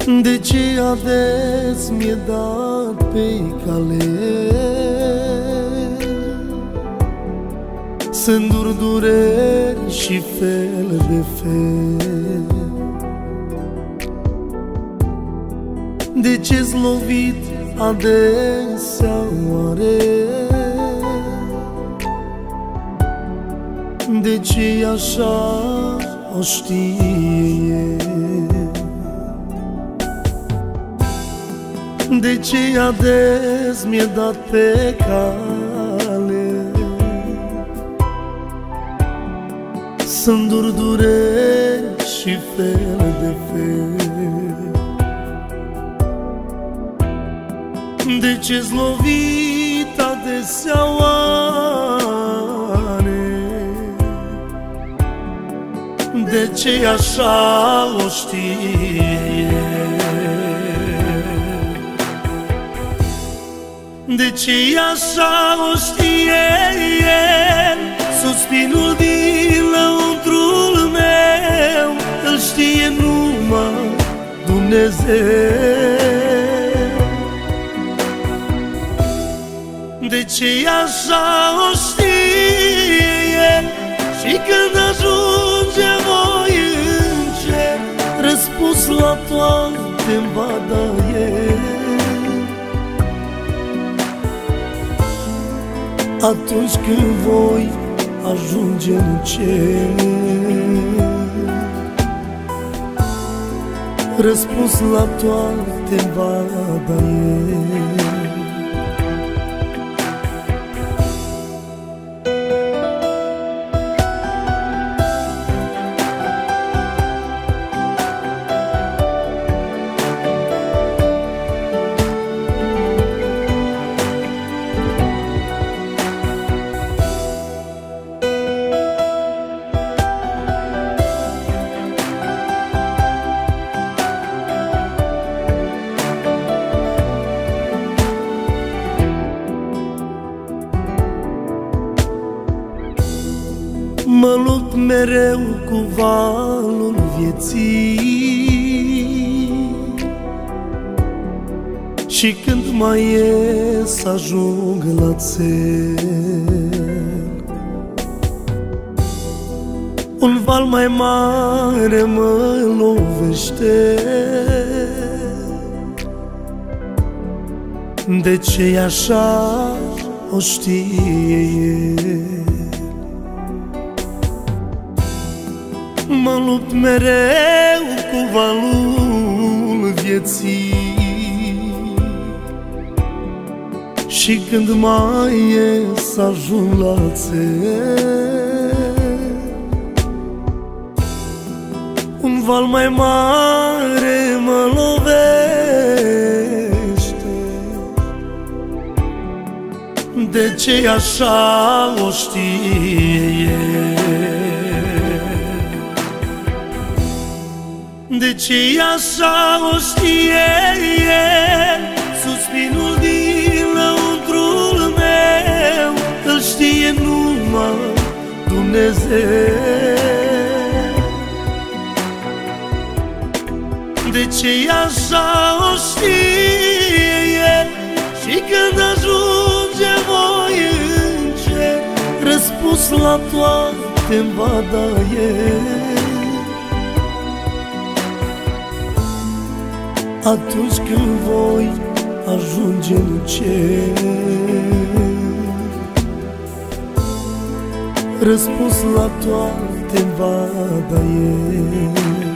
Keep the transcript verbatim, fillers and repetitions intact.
De ce ades mi-e dat pe cale să-ndur dureri și fel de fel? De ce-s lovit adesea oare? De ce așa o știe? De ce ades mi-e dat pe cale să-ndur dureri și fel de fel? De ce-s lovit adesea oare? De ce așa o știe? De ce așa o știe? Suspinul din lăuntrul meu îl știe numai Dumnezeu. De ce așa o știe? Și când ajunge voi în cer, răspuns la toate-mi va da el. Atunci când voi ajunge în cer, răspuns la toate va da el. Mă lupt mereu cu valul vieții și când mai ies să ajung la țel, un val mai mare mă lovește. De ce-i așa o știe el? Mă lupt mereu cu valul vieții și când mai ies să ajung la țel, un val mai mare mă lovește. De ce așa o știe? De ce așa o știe? Suspinul din lăuntrul meu îl știe numai Dumnezeu. De ce așa o știe? Și când ajunge voi în cer, răspuns la toate-mi va da el. Atunci când voi ajunge în cer, răspuns la toate va da el.